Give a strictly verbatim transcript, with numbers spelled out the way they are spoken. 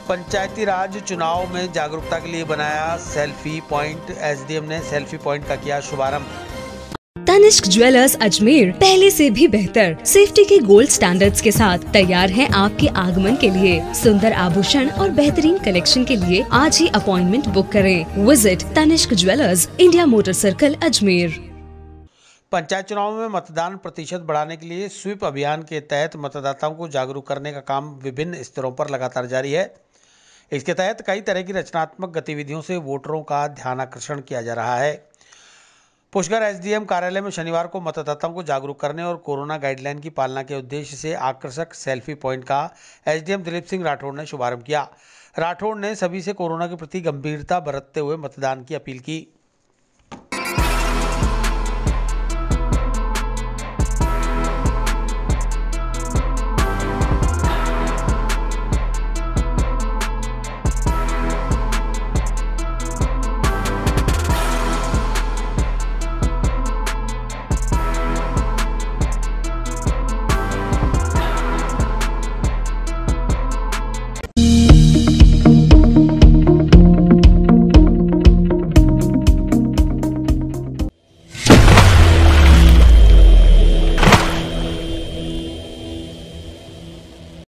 पंचायती राज चुनाव में जागरूकता के लिए बनाया सेल्फी पॉइंट। एसडीएम ने सेल्फी पॉइंट का किया शुभारंभ। तनिष्क ज्वेलर्स अजमेर पहले से भी बेहतर सेफ्टी के गोल्ड स्टैंडर्ड्स के साथ तैयार हैं आपके आगमन के लिए। सुंदर आभूषण और बेहतरीन कलेक्शन के लिए आज ही अपॉइंटमेंट बुक करें। Visit Tanishq jewellers, India motor circle, Ajmer. Panchayat चुनाव में मतदान प्रतिशत बढ़ाने के लिए स्वीप अभियान के तहत मतदाताओं को जागरूक करने का काम विभिन्न स्तरों पर लगातार जारी है। इसके तहत कई तरह की रचनात्मक गतिविधियों से वोटरों का ध्यान आकर्षण किया जा रहा है। पुष्कर एसडीएम कार्यालय में शनिवार को मतदाताओं को जागरूक करने और कोरोना गाइडलाइन की पालना के उद्देश्य से आकर्षक सेल्फी पॉइंट का एसडीएम दिलीप सिंह राठौड़ ने शुभारंभ किया। राठौड़ ने सभी से कोरोना के प्रति गंभीरता बरतते हुए मतदान की अपील की।